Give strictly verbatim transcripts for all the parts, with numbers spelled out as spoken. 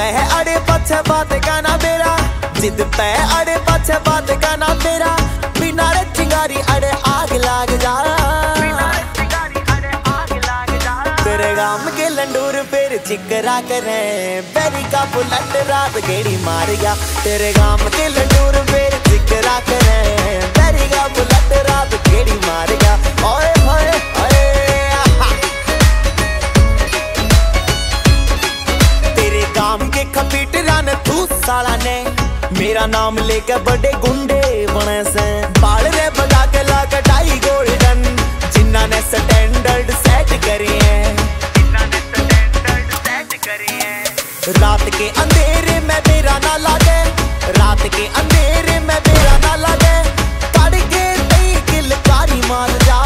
है अड़े पछे बात का ना मेरा, जिद पे अड़े पछे बात का ना मेरा, बिना रे चिंगारी अड़े आग लाग जा, तेरे गाम के लंडूर फिर चिकरा करे, बेरी का बुलेट रात गेड़ी मार गया, तेरे गाम के लंडूर फिर चिकरा करे, बेरी का बुलेट रात गेड़ी मार गया। ओए होए होए तेरे गाम के खपीटरा ने तू साला ने मेरा नाम लेके बड़े गुंडे बने से, बाल रे बगा के ला कटाई गोल्डन, जिन्ना ने स्टैंडर्ड सेट करी है, रात के अंधेरे में मेरा ना लागे, रात के अंधेरे में मेरा ना लागे, कड़ के तई किलकारी मार जा,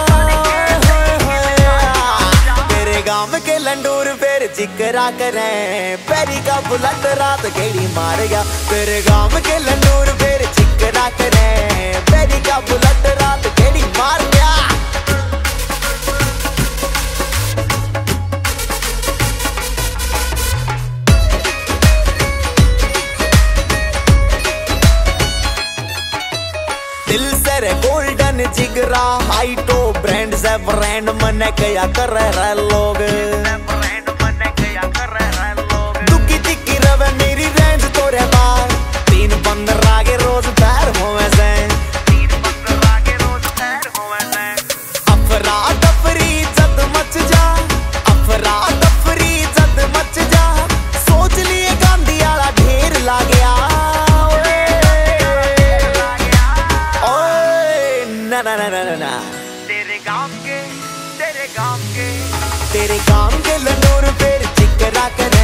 तेरे गांव के लंडूर फिर जिक्रा करे, पैरी का बुलेट रात गेड़ी मार गया, तेरे गांव के लंडूर फिर जिक्रा करे, पैरी का बुलेट रात गेड़ी मार गया। दिल से रे गोल्डन जिगरा हाइटो ब्रांड से ब्रांड मने क्या कर रहे लोग, दुखी तिक्की रवे मेरी रेंज तो रे बार, तीन पंद्रह के रोज पैर होवे से, अफरा तफरी जद मच जा, अफरा तफरी जद मच जा, सोच लिए गांधी वाला ढेर ला गया, ना ना ना ना ना तेरे गांव के तेरे गांव के तेरे गांव के लंडूर फिर चिकरा करे,